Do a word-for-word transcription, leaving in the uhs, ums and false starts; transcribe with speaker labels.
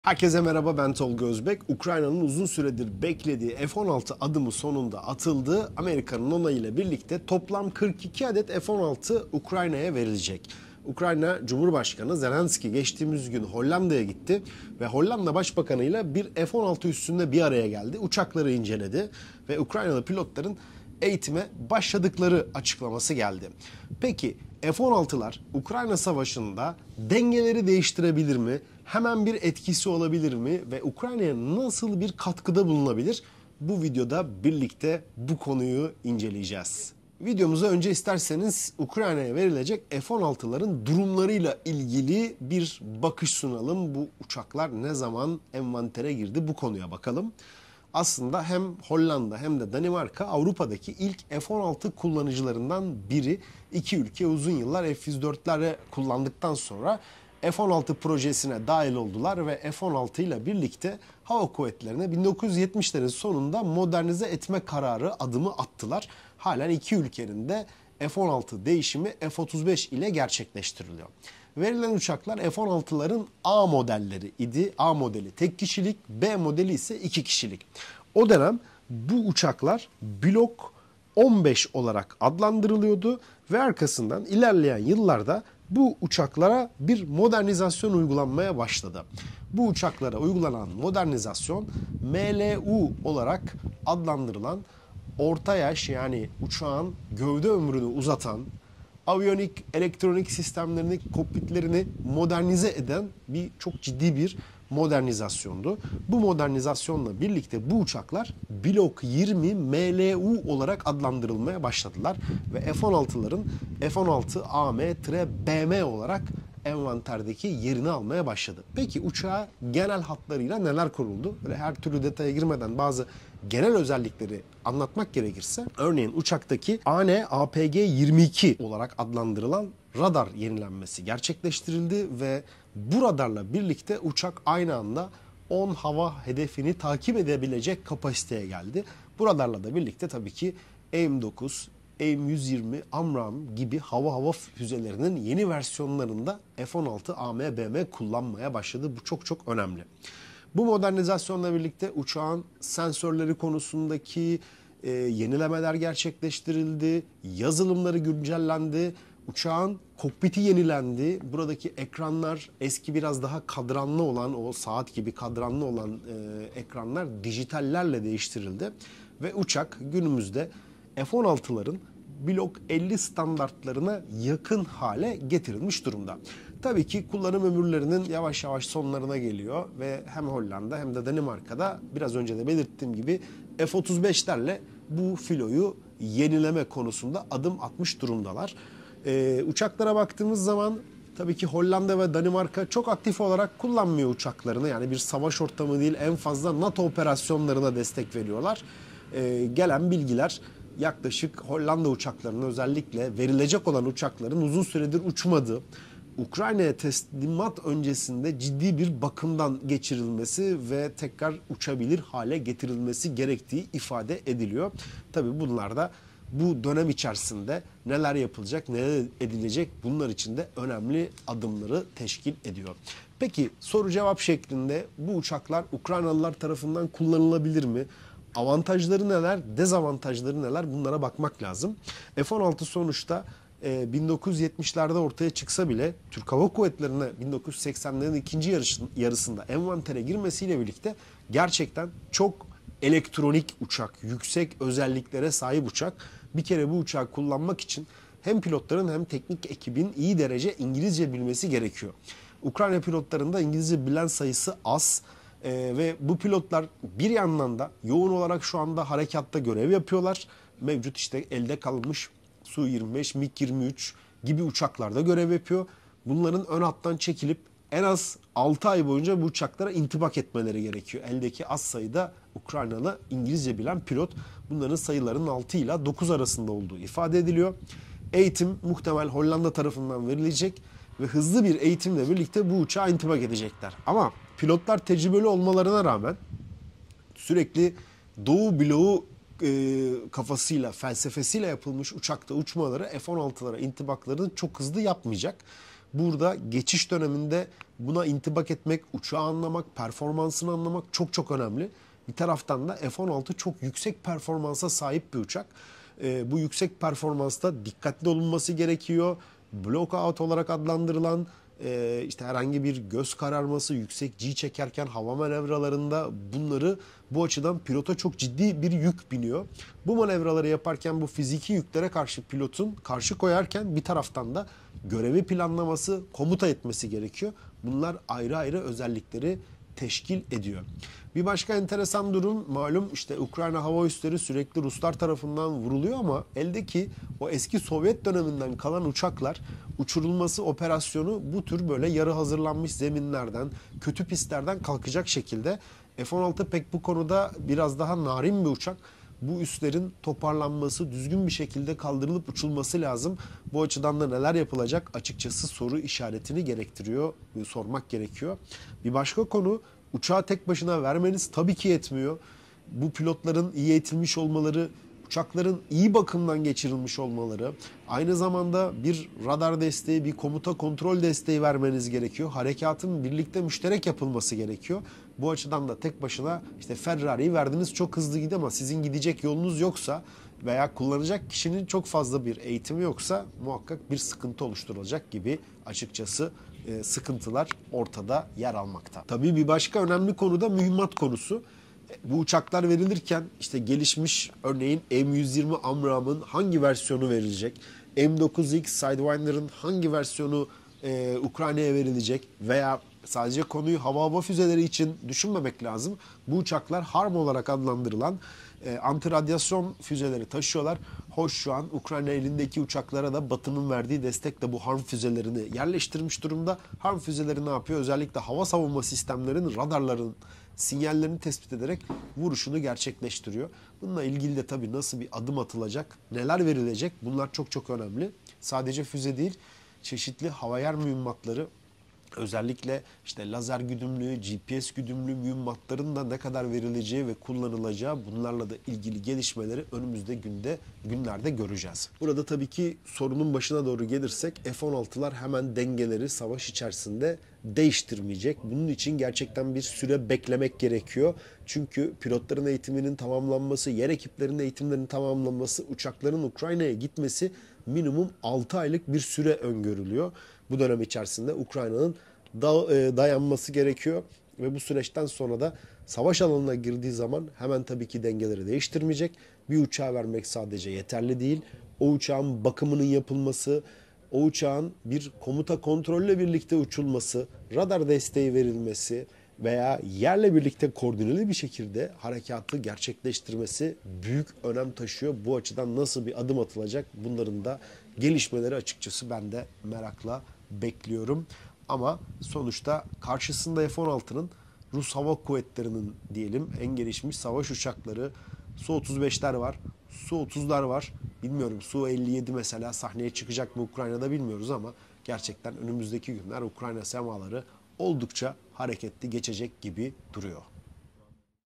Speaker 1: Herkese merhaba, ben Tolga Özbek. Ukrayna'nın uzun süredir beklediği F on altı adımı sonunda atıldı. Amerika'nın onayıyla birlikte toplam kırk iki adet F on altı Ukrayna'ya verilecek. Ukrayna Cumhurbaşkanı Zelenski geçtiğimiz gün Hollanda'ya gitti ve Hollanda Başbakanı'yla bir F on altı üstünde bir araya geldi. Uçakları inceledi ve Ukraynalı pilotların eğitime başladıkları açıklaması geldi. Peki F on altılar Ukrayna Savaşı'nda dengeleri değiştirebilir mi? Hemen bir etkisi olabilir mi? Ve Ukrayna'ya nasıl bir katkıda bulunabilir? Bu videoda birlikte bu konuyu inceleyeceğiz. Videomuza önce isterseniz Ukrayna'ya verilecek F on altıların durumlarıyla ilgili bir bakış sunalım. Bu uçaklar ne zaman envantere girdi, bu konuya bakalım. Aslında hem Hollanda hem de Danimarka Avrupa'daki ilk F on altı kullanıcılarından biri. İki ülke uzun yıllar F yüz dörtleri kullandıktan sonra F on altı projesine dahil oldular ve F on altı ile birlikte hava kuvvetlerine bin dokuz yüz yetmişlerin sonunda modernize etme kararı adımı attılar. Halen iki ülkenin de F on altı değişimi F otuz beş ile gerçekleştiriliyor. Verilen uçaklar F on altıların A modelleri idi. A modeli tek kişilik, B modeli ise iki kişilik. O dönem bu uçaklar Blok on beş olarak adlandırılıyordu ve arkasından ilerleyen yıllarda bu uçaklara bir modernizasyon uygulanmaya başladı. Bu uçaklara uygulanan modernizasyon M L U olarak adlandırılan orta yaş, yani uçağın gövde ömrünü uzatan, aviyonik, elektronik sistemlerini, kokpitlerini modernize eden bir çok ciddi bir modernizasyondu. Bu modernizasyonla birlikte bu uçaklar Blok yirmi M L U olarak adlandırılmaya başladılar ve F on altıların F on altı A M B M olarak envanterdeki yerini almaya başladı. Peki uçağa genel hatlarıyla neler kuruldu? Böyle her türlü detaya girmeden bazı genel özellikleri anlatmak gerekirse, örneğin uçaktaki A N A P G yirmi iki olarak adlandırılan radar yenilenmesi gerçekleştirildi ve bu radarla birlikte uçak aynı anda on hava hedefini takip edebilecek kapasiteye geldi. Bu radarla da birlikte tabii ki A M dokuz, A M yüz yirmi, AMRAAM gibi hava hava füzelerinin yeni versiyonlarında F on altı A M B M kullanmaya başladı. Bu çok çok önemli. Bu modernizasyonla birlikte uçağın sensörleri konusundaki e, yenilemeler gerçekleştirildi, yazılımları güncellendi, uçağın kokpiti yenilendi. Buradaki ekranlar eski biraz daha kadranlı olan, o saat gibi kadranlı olan e, ekranlar dijitallerle değiştirildi. Ve uçak günümüzde F on altıların Blok elli standartlarına yakın hale getirilmiş durumda. Tabii ki kullanım ömürlerinin yavaş yavaş sonlarına geliyor ve hem Hollanda hem de Danimarka'da biraz önce de belirttiğim gibi F otuz beşlerle bu filoyu yenileme konusunda adım atmış durumdalar. Ee, uçaklara baktığımız zaman tabii ki Hollanda ve Danimarka çok aktif olarak kullanmıyor uçaklarını. Yani bir savaş ortamı değil, en fazla NATO operasyonlarına destek veriyorlar. Ee, gelen bilgiler yaklaşık Hollanda uçaklarının, özellikle verilecek olan uçakların uzun süredir uçmadığı, Ukrayna'ya teslimat öncesinde ciddi bir bakımdan geçirilmesi ve tekrar uçabilir hale getirilmesi gerektiği ifade ediliyor. Tabii bunlar da bu dönem içerisinde neler yapılacak, neler edilecek, bunlar için de önemli adımları teşkil ediyor. Peki soru cevap şeklinde bu uçaklar Ukraynalılar tarafından kullanılabilir mi? Avantajları neler, dezavantajları neler, bunlara bakmak lazım. F on altı sonuçta e, bin dokuz yüz yetmişlerde ortaya çıksa bile Türk Hava Kuvvetleri'ne bin dokuz yüz seksenlerin ikinci yarısında envantere girmesiyle birlikte gerçekten çok elektronik uçak, yüksek özelliklere sahip uçak. Bir kere bu uçağı kullanmak için hem pilotların hem teknik ekibin iyi derece İngilizce bilmesi gerekiyor. Ukrayna pilotlarında İngilizce bilen sayısı az. Ee, ve bu pilotlar bir yandan da yoğun olarak şu anda harekatta görev yapıyorlar. Mevcut işte elde kalmış Su yirmi beş, MiG yirmi üç gibi uçaklarda görev yapıyor. Bunların ön hattan çekilip en az altı ay boyunca bu uçaklara intibak etmeleri gerekiyor. Eldeki az sayıda Ukraynalı İngilizce bilen pilot, bunların sayılarının altı ile dokuz arasında olduğu ifade ediliyor. Eğitim muhtemel Hollanda tarafından verilecek ve hızlı bir eğitimle birlikte bu uçağa intibak edecekler. Ama pilotlar tecrübeli olmalarına rağmen sürekli Doğu bloğu e, kafasıyla, felsefesiyle yapılmış uçakta uçmaları F on altılara intibaklarını çok hızlı yapmayacak. Burada geçiş döneminde Buna intibak etmek, uçağı anlamak, performansını anlamak çok çok önemli. Bir taraftan da F on altı çok yüksek performansa sahip bir uçak. E, bu yüksek performansta dikkatli olunması gerekiyor. Block out olarak adlandırılan e, işte herhangi bir göz kararması, yüksek G çekerken hava manevralarında bunları bu açıdan pilota çok ciddi bir yük biniyor. Bu manevraları yaparken bu fiziki yüklere karşı pilotun karşı koyarken bir taraftan da görevi planlaması, komuta etmesi gerekiyor. Bunlar ayrı ayrı özellikleri teşkil ediyor. Bir başka enteresan durum malum işte Ukrayna hava üsleri sürekli Ruslar tarafından vuruluyor ama eldeki o eski Sovyet döneminden kalan uçaklar uçurulması operasyonu bu tür böyle yarı hazırlanmış zeminlerden, kötü pistlerden kalkacak şekilde. F on altı pek bu konuda biraz daha narin bir uçak. Bu üslerin toparlanması, düzgün bir şekilde kaldırılıp uçulması lazım. Bu açıdan da neler yapılacak açıkçası soru işaretini gerektiriyor, sormak gerekiyor. Bir başka konu, uçağı tek başına vermeniz tabii ki yetmiyor. Bu pilotların iyi eğitilmiş olmaları, uçakların iyi bakımdan geçirilmiş olmaları, aynı zamanda bir radar desteği, bir komuta kontrol desteği vermeniz gerekiyor. Harekatın birlikte müşterek yapılması gerekiyor. Bu açıdan da tek başına işte Ferrari'yi verdiniz çok hızlı gidiyor ama sizin gidecek yolunuz yoksa veya kullanacak kişinin çok fazla bir eğitimi yoksa muhakkak bir sıkıntı oluşturulacak gibi açıkçası e, sıkıntılar ortada yer almakta. Tabii bir başka önemli konu da mühimmat konusu. Bu uçaklar verilirken işte gelişmiş örneğin M yüz yirmi AMRAAM'ın hangi versiyonu verilecek? M dokuz X Sidewinder'ın hangi versiyonu e, Ukrayna'ya verilecek? Veya sadece konuyu hava hava füzeleri için düşünmemek lazım. Bu uçaklar HARM olarak adlandırılan e, anti-radyasyon füzeleri taşıyorlar. Hoş şu an Ukrayna elindeki uçaklara da Batı'nın verdiği destekle bu HARM füzelerini yerleştirmiş durumda. HARM füzeleri ne yapıyor? Özellikle hava savunma sistemlerinin, radarların sinyallerini tespit ederek vuruşunu gerçekleştiriyor. Bununla ilgili de tabii nasıl bir adım atılacak, neler verilecek bunlar çok çok önemli. Sadece füze değil, çeşitli hava yer mühimmatları, özellikle işte lazer güdümlü, G P S güdümlü mühimmatların da ne kadar verileceği ve kullanılacağı bunlarla da ilgili gelişmeleri önümüzde günde günlerde göreceğiz. Burada tabii ki sorunun başına doğru gelirsek F on altılar hemen dengeleri savaş içerisinde değiştirmeyecek. Bunun için gerçekten bir süre beklemek gerekiyor. Çünkü pilotların eğitiminin tamamlanması, yer ekiplerinin eğitimlerinin tamamlanması, uçakların Ukrayna'ya gitmesi minimum altı aylık bir süre öngörülüyor. Bu dönem içerisinde Ukrayna'nın dayanması gerekiyor ve bu süreçten sonra da savaş alanına girdiği zaman hemen tabii ki dengeleri değiştirmeyecek. Bir uçağı vermek sadece yeterli değil. O uçağın bakımının yapılması, o uçağın bir komuta kontrolle birlikte uçulması, radar desteği verilmesi veya yerle birlikte koordineli bir şekilde harekatı gerçekleştirmesi büyük önem taşıyor. Bu açıdan nasıl bir adım atılacak bunların da gelişmeleri açıkçası ben de merakla bekliyorum. Ama sonuçta karşısında F on altının Rus Hava Kuvvetleri'nin diyelim en gelişmiş savaş uçakları Su otuz beşler var, Su otuzlar var. Bilmiyorum Su elli yedi mesela sahneye çıkacak mı Ukrayna'da bilmiyoruz ama gerçekten önümüzdeki günler Ukrayna semaları oldukça hareketli geçecek gibi duruyor.